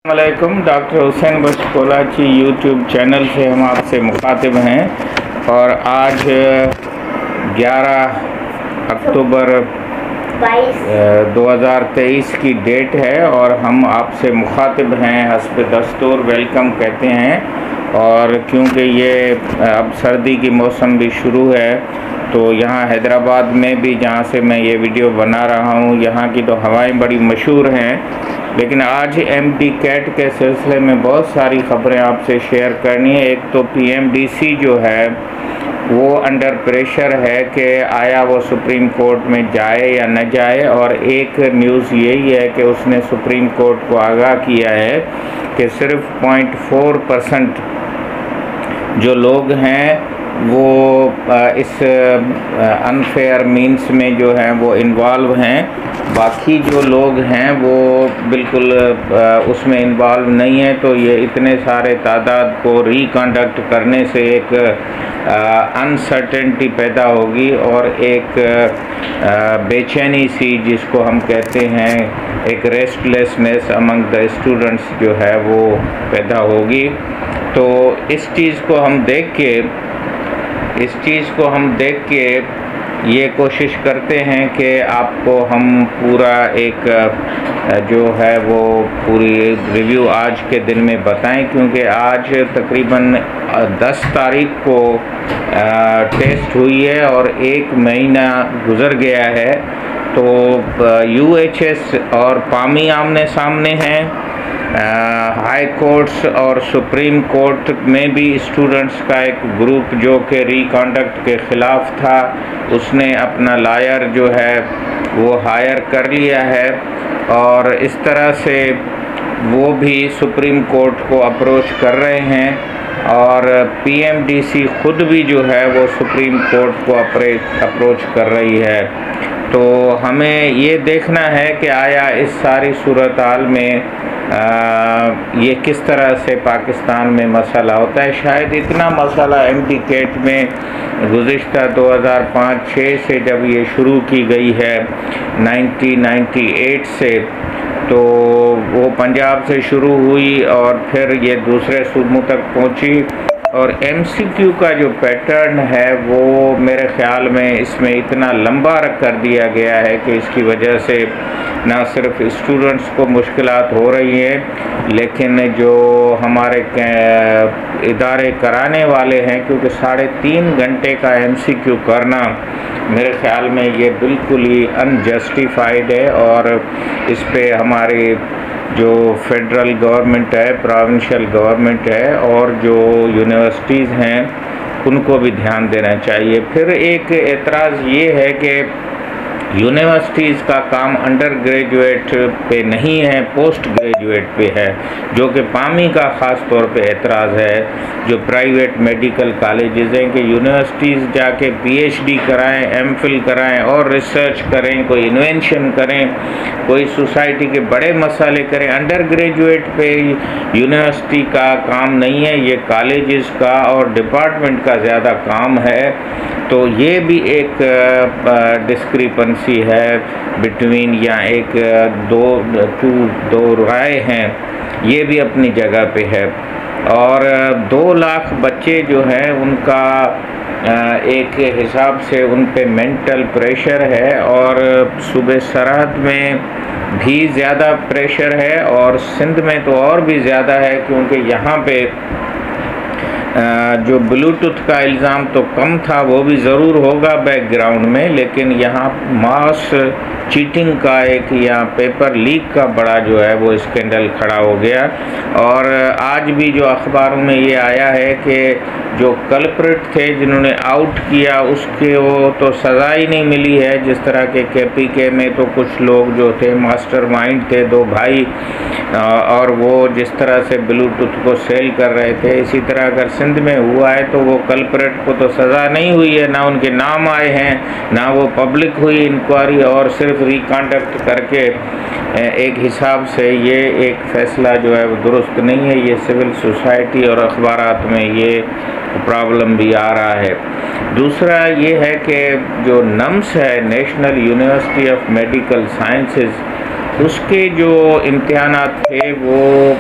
वालेकुम। Doctor Hussain Bakhsh Kolachi YouTube channel से हम आपसे मुखातिब हैं और आज 11 अक्टूबर 2023 की डेट है और हम आपसे मुखातिब हैं, हस्ब दस्तूर वेलकम कहते हैं। और क्योंकि ये अब सर्दी की मौसम भी शुरू है तो यहाँ हैदराबाद में भी, जहाँ से मैं ये वीडियो बना रहा हूँ, यहाँ की तो हवाएं बड़ी मशहूर हैं। लेकिन आज एमडी कैट के सिलसिले में बहुत सारी ख़बरें आपसे शेयर करनी है। एक तो पीएमडीसी जो है वो अंडर प्रेशर है कि आया वो सुप्रीम कोर्ट में जाए या न जाए, और एक न्यूज़ यही है कि उसने सुप्रीम कोर्ट को आगाह किया है कि सिर्फ 0.4% जो लोग हैं वो इस अनफेयर मीन्स में जो है वो इन्वॉल्व हैं, बाकी जो लोग हैं वो बिल्कुल उसमें इन्वॉल्व नहीं है। तो ये इतने सारे तादाद को रिकंडक्ट करने से एक अनसर्टेनिटी पैदा होगी और एक बेचैनी सी, जिसको हम कहते हैं एक रेस्टलेसनेस अमंग द स्टूडेंट्स जो है वो पैदा होगी। तो इस चीज़ को हम देख के ये कोशिश करते हैं कि आपको हम पूरा एक जो है वो पूरी रिव्यू आज के दिन में बताएं, क्योंकि आज तकरीबन 10 तारीख को टेस्ट हुई है और 1 महीना गुज़र गया है। तो यूएचएस और पामी आमने सामने हैं। हाई कोर्ट्स और सुप्रीम कोर्ट में भी स्टूडेंट्स का एक ग्रुप जो कि रिकंडक्ट के ख़िलाफ़ था, उसने अपना लॉयर जो है वो हायर कर लिया है और इस तरह से वो भी सुप्रीम कोर्ट को अप्रोच कर रहे हैं। और पीएमडीसी ख़ुद भी जो है वो सुप्रीम कोर्ट को अप्रोच कर रही है। तो हमें ये देखना है कि आया इस सारी सूरत हाल में ये किस तरह से पाकिस्तान में मसला होता है। शायद इतना मसला एमडी कैट में गुज़िश्ता 2005-06 से जब ये शुरू की गई है 1998 से, तो वो पंजाब से शुरू हुई और फिर ये दूसरे सूबों तक पहुंची। और एमसीक्यू का जो पैटर्न है वो मेरे ख़्याल में इसमें इतना लंबा कर दिया गया है कि इसकी वजह से ना सिर्फ स्टूडेंट्स को मुश्किलात हो रही हैं, लेकिन जो हमारे इदारे कराने वाले हैं, क्योंकि 3.5 घंटे का एमसीक्यू करना मेरे ख़्याल में ये बिल्कुल ही अनजस्टिफाइड है। और इस पे हमारे जो फेडरल गवर्नमेंट है, प्रोविंशियल गवर्नमेंट है और जो यूनिवर्सिटीज़ हैं उनको भी ध्यान देना चाहिए। फिर एक एतराज़ ये है कि यूनिवर्सिटीज़ का काम अंडर ग्रेजुएट पे नहीं है, पोस्ट ग्रेजुएट पे है, जो कि पामी का ख़ास तौर पे एतराज़ है। जो प्राइवेट मेडिकल कॉलेजेस हैं कि यूनिवर्सिटीज़ जाके पीएचडी कराएं, एमफिल कराएं और रिसर्च करें, कोई इन्वेंशन करें, कोई सोसाइटी के बड़े मसाले करें। अंडर ग्रेजुएट पे यूनिवर्सिटी का काम नहीं है, ये कॉलेजेस का और डिपार्टमेंट का ज़्यादा काम है। तो ये भी एक डिस्क्रिपेंसी है बिटवीन, या एक दो राय हैं, ये भी अपनी जगह पे है। और 2 लाख बच्चे जो हैं उनका एक हिसाब से उन पे मेंटल प्रेशर है और सूबे सरहद में भी ज़्यादा प्रेशर है और सिंध में तो और भी ज़्यादा है, क्योंकि यहाँ पे जो ब्लूटूथ का इल्ज़ाम तो कम था, वो भी ज़रूर होगा बैकग्राउंड में, लेकिन यहाँ मास चीटिंग का एक या पेपर लीक का बड़ा जो है वो स्कैंडल खड़ा हो गया। और आज भी जो अखबारों में ये आया है कि जो कल्प्रिट थे जिन्होंने आउट किया उसके वो तो सज़ा ही नहीं मिली है। जिस तरह के केपीके में तो कुछ लोग जो थे मास्टरमाइंड थे, 2 भाई, और वो जिस तरह से ब्लूटूथ को सेल कर रहे थे, इसी तरह अगर सिंध में हुआ है तो वो कल्प्रिट को तो सज़ा नहीं हुई है, ना उनके नाम आए हैं, ना वो पब्लिक हुई इंक्वायरी, और सिर्फ रिकंडक्ट करके एक हिसाब से ये एक फ़ैसला जो है वो दुरुस्त नहीं है। ये सिविल सोसाइटी और अखबारात में ये प्रॉब्लम भी आ रहा है। दूसरा ये है कि जो नम्स है, national university of medical sciences, उसके जो इम्तिहानात थे वो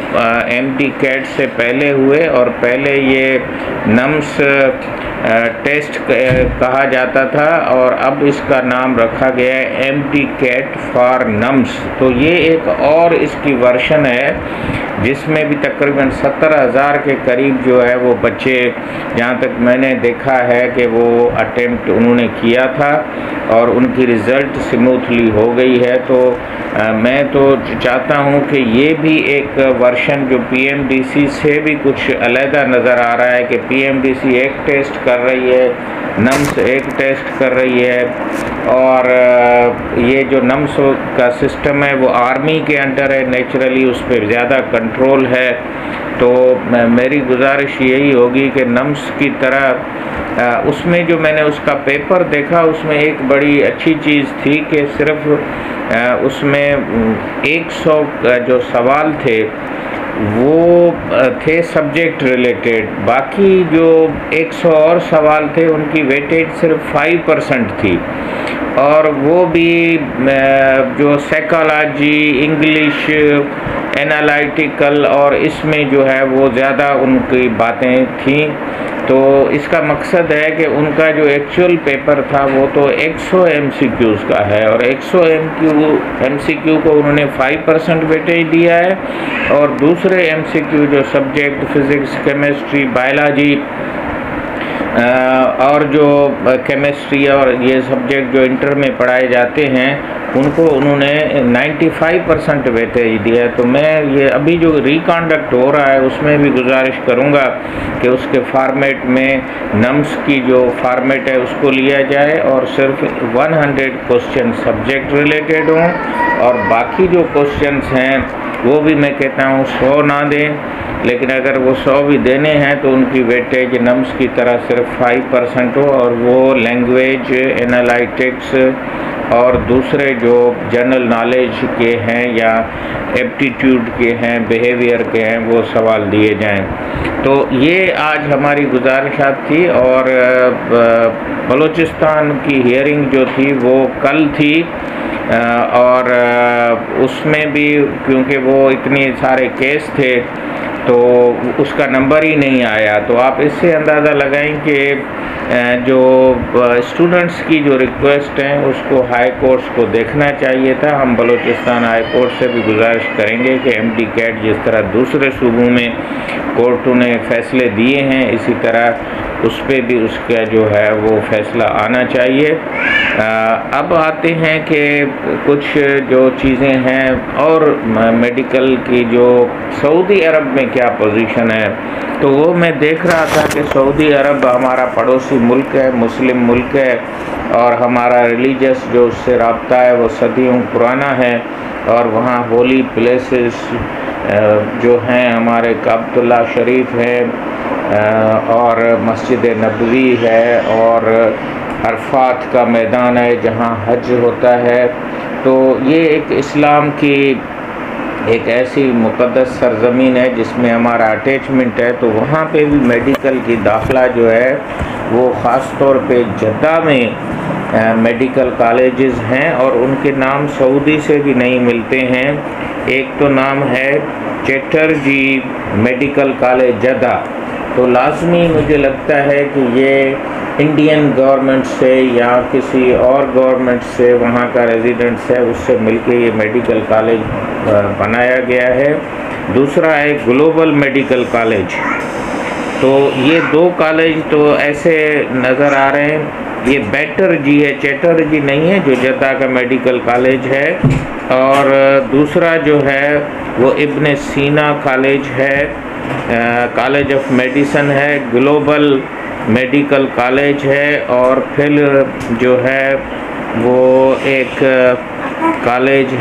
MD कैट से पहले हुए, और पहले ये नम्स टेस्ट कहा जाता था और अब इसका नाम रखा गया है MD कैट फॉर नम्स। तो ये एक और इसकी वर्शन है जिसमें भी तकरीबन 17,000 के करीब जो है वो बच्चे, जहाँ तक मैंने देखा है कि वो अटेम्प्ट उन्होंने किया था और उनकी रिज़ल्ट स्मूथली हो गई है। तो मैं तो चाहता हूँ कि ये भी एक वर्शन जो PMDC से भी कुछ अलहदा नज़र आ रहा है कि PMDC एक टेस्ट कर रही है, नम्स एक टेस्ट कर रही है, और ये जो नम्स का सिस्टम है वो आर्मी के अंडर है, नेचुरली उस पर ज़्यादा कंट्रोल है। तो मेरी गुजारिश यही होगी कि नम्स की तरह उसमें जो मैंने उसका पेपर देखा उसमें एक बड़ी अच्छी चीज़ थी कि सिर्फ उसमें 100 जो सवाल थे वो थे सब्जेक्ट रिलेटेड, बाकी जो 100 और सवाल थे उनकी वेटेज सिर्फ 5% थी, और वो भी जो साइकोलॉजी, इंग्लिश, एनालिटिकल और इसमें जो है वो ज़्यादा उनकी बातें थीं। तो इसका मकसद है कि उनका जो एक्चुअल पेपर था वो तो 100 MCQs का है, और 100 MCQ को उन्होंने 5% वेटेज दिया है, और दूसरे MCQ जो सब्जेक्ट फिज़िक्स, केमिस्ट्री, बायोलॉजी और जो केमिस्ट्री और ये सब्जेक्ट जो इंटर में पढ़ाए जाते हैं उनको उन्होंने 95% वेटेज दिया है। तो मैं ये अभी जो रिकंडक्ट हो रहा है उसमें भी गुजारिश करूँगा कि उसके फॉर्मेट में नम्स की जो फॉर्मेट है उसको लिया जाए और सिर्फ 100 क्वेश्चन सब्जेक्ट रिलेटेड हों, और बाकी जो क्वेश्चंस हैं वो भी मैं कहता हूँ 100 ना दें, लेकिन अगर वो 100 भी देने हैं तो उनकी वेटेज नम्स की तरह सिर्फ 5% हो, और वो लैंग्वेज, एनालिटिक्स और दूसरे जो जनरल नॉलेज के हैं या एप्टीट्यूड के हैं, बिहेवियर के हैं, वो सवाल दिए जाएं। तो ये आज हमारी गुजारिशात थी, और बलूचिस्तान की हियरिंग जो थी वो कल थी, और उसमें भी क्योंकि वो इतने सारे केस थे तो उसका नंबर ही नहीं आया। तो आप इससे अंदाज़ा लगाएं कि जो स्टूडेंट्स की जो रिक्वेस्ट हैं उसको हाई कोर्ट्स को देखना चाहिए था। हम बलूचिस्तान हाई कोर्ट से भी गुजारिश करेंगे कि MD कैट जिस तरह दूसरे सूबों में कोर्टों ने फैसले दिए हैं इसी तरह उस पर भी उसका जो है वो फैसला आना चाहिए। अब आते हैं कि कुछ जो चीज़ें हैं और मेडिकल की जो सऊदी अरब में क्या पोजीशन है, तो वो मैं देख रहा था कि सऊदी अरब हमारा पड़ोसी मुल्क है, मुस्लिम मुल्क है, और हमारा रिलीजियस जो उससे रब्ता है वो सदियों पुराना है, और वहाँ होली प्लेसेस जो हैं हमारे काबतुल्लाह शरीफ है, और मस्जिद नबवी है, और अरफात का मैदान है जहाँ हज होता है। तो ये एक इस्लाम की एक ऐसी मुक़द्दस सरज़मीन है जिसमें हमारा अटैचमेंट है। तो वहाँ पे भी मेडिकल की दाखिला जो है वो ख़ास तौर पे जद्दा में मेडिकल कॉलेजेस हैं, और उनके नाम सऊदी से भी नहीं मिलते हैं। एक तो नाम है चैटर्जी मेडिकल कॉलेज जद्दा, तो लाजमी मुझे लगता है कि ये इंडियन गवर्नमेंट से या किसी और गवर्नमेंट से वहाँ का रेजिडेंट्स है उससे मिलके ये मेडिकल कॉलेज बनाया गया है। दूसरा है ग्लोबल मेडिकल कॉलेज। तो ये दो कॉलेज तो ऐसे नज़र आ रहे हैं। ये बेटर जी है, चैटर जी नहीं है जो जद्दा का मेडिकल कॉलेज है, और दूसरा जो है वो इब्न सीना कॉलेज है, कॉलेज ऑफ मेडिसन है, ग्लोबल मेडिकल कॉलेज है, और फिर जो है वो एक कॉलेज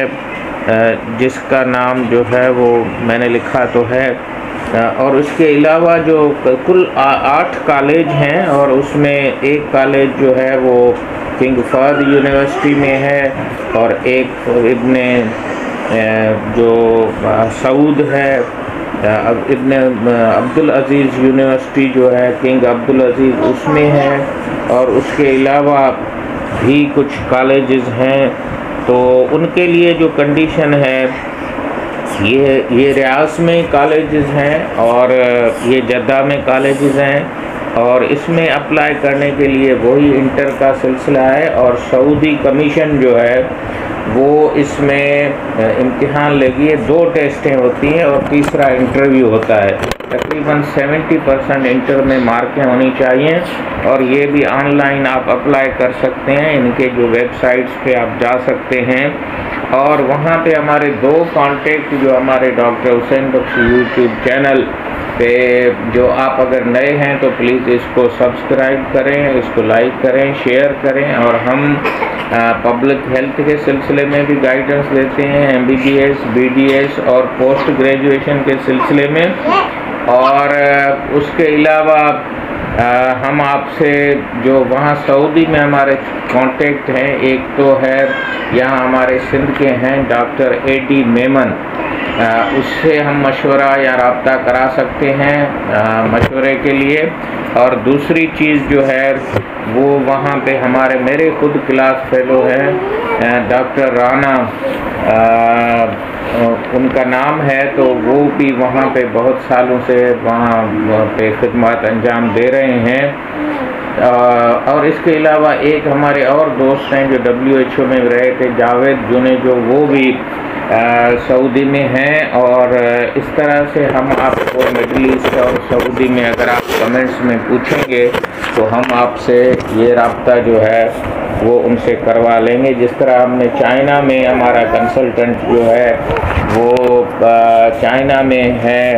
है जिसका नाम जो है वो मैंने लिखा तो है, और उसके अलावा जो कुल 8 कॉलेज हैं, और उसमें एक कॉलेज जो है वो किंग फहद यूनिवर्सिटी में है, और एक इब्न जो सऊद है, इब्न अब्दुल अज़ीज़ यूनिवर्सिटी जो है किंग अब्दुल अज़ीज़ उसमें है, और उसके अलावा भी कुछ कॉलेजेस हैं। तो उनके लिए जो कंडीशन है ये रियास में कॉलेजेस हैं और ये जद्दा में कॉलेजेस हैं और इसमें अप्लाई करने के लिए वही इंटर का सिलसिला है और सऊदी कमीशन जो है वो इसमें इम्तिहान लेगी। 2 टेस्टें होती हैं और तीसरा इंटरव्यू होता है। तकरीबन 70% इंटर में मार्कें होनी चाहिए और ये भी ऑनलाइन आप अप्लाई कर सकते हैं। इनके जो वेबसाइट्स पे आप जा सकते हैं और वहाँ पे हमारे 2 कॉन्टेक्ट जो हमारे doctor Hussain Bakhshi YouTube channel पे, जो आप अगर नए हैं तो प्लीज़ इसको सब्सक्राइब करें, इसको लाइक करें, शेयर करें। और हम पब्लिक हेल्थ के सिलसिले में भी गाइडेंस देते हैं, MBBS, BDS और पोस्ट ग्रेजुएशन के सिलसिले में। और उसके अलावा हम आपसे जो वहाँ सऊदी में हमारे कांटेक्ट हैं, एक तो है यहाँ हमारे सिंध के हैं डॉक्टर AD मेमन, उससे हम मशवरा या रब्ता करा सकते हैं मशवरे के लिए। और दूसरी चीज़ जो है वो वहाँ पे हमारे मेरे खुद क्लास फेलो हैं डॉक्टर राना, उनका नाम है, तो वो भी वहाँ पे बहुत सालों से वहाँ पे खिदमत अंजाम दे रहे हैं। और इसके अलावा एक हमारे और दोस्त हैं जो WHO में रहे थे, जावेद जुने, जो वो भी सऊदी में हैं। और इस तरह से हम आपको मिडल ईस्ट और सऊदी में अगर आप कमेंट्स में पूछेंगे तो हम आपसे ये रब्ता जो है वो उनसे करवा लेंगे। जिस तरह हमने चाइना में हमारा कंसल्टेंट जो है वो चाइना में है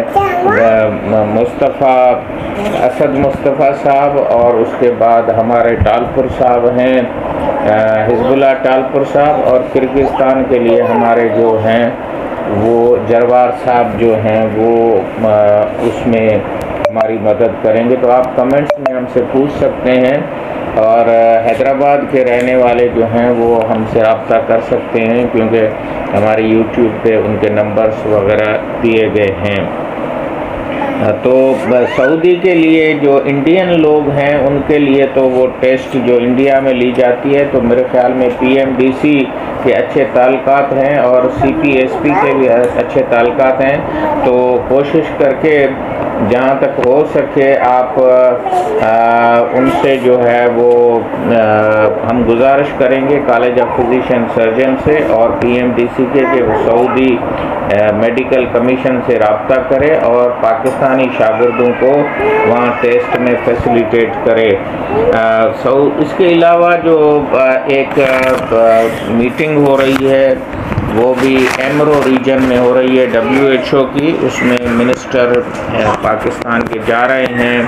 असद मुस्तफ़ा साहब, और उसके बाद हमारे टालपुर साहब हैं हिजबुल्लाह टालपुर साहब, और किर्गिस्तान के लिए हमारे जो हैं वो जरवार साहब जो हैं वो उसमें हमारी मदद करेंगे। तो आप कमेंट्स में हमसे पूछ सकते हैं। और हैदराबाद के रहने वाले जो हैं वो हमसे रब्ता कर सकते हैं क्योंकि हमारे YouTube पे उनके नंबर्स वगैरह दिए गए हैं। तो सऊदी के लिए जो इंडियन लोग हैं उनके लिए तो वो टेस्ट जो इंडिया में ली जाती है, तो मेरे ख्याल में PMDC के अच्छे ताल्लुकात हैं और CPSP के भी अच्छे ताल्लुकात हैं। तो कोशिश करके जहाँ तक हो सके आप उनसे जो है वो हम गुजारिश करेंगे कॉलेज ऑफ फिजिशियन सर्जन से और PMDC के कि वो सऊदी मेडिकल कमीशन से रब्ता करे और पाकिस्तानी शागिर्दों को वहाँ टेस्ट में फैसिलिटेट करे। इसके अलावा जो एक मीटिंग हो रही है वो भी एमरो रीजन में हो रही है WHO की, उसमें मिनिस्टर पाकिस्तान के जा रहे हैं।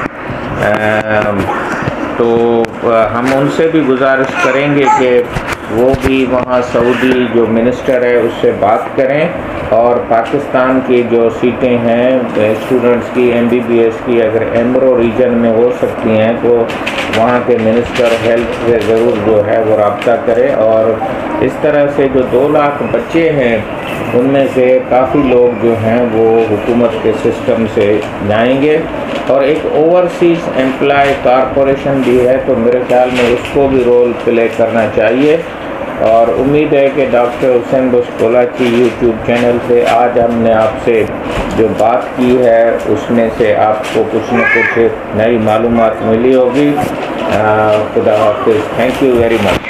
तो हम उनसे भी गुजारिश करेंगे कि वो भी वहाँ सऊदी जो मिनिस्टर है उससे बात करें और पाकिस्तान की जो सीटें हैं स्टूडेंट्स की MBBS की अगर एमरो रीजन में हो सकती हैं तो वहाँ के मिनिस्टर हेल्थ से ज़रूर जो है वो रब्ता करें। और इस तरह से जो 2 लाख बच्चे हैं उनमें से काफ़ी लोग जो हैं वो हुकूमत के सिस्टम से जाएंगे। और एक ओवरसीज़ एम्प्लॉय कॉरपोरेशन भी है, तो मेरे ख्याल में उसको भी रोल प्ले करना चाहिए। और उम्मीद है कि doctor Hussain Bakhsh Kolachi YouTube channel से आज हमने आपसे जो बात की है उसमें से आपको कुछ न कुछ नई मालूमात मिली होगी। खुदा हाफिज़। Thank you very much.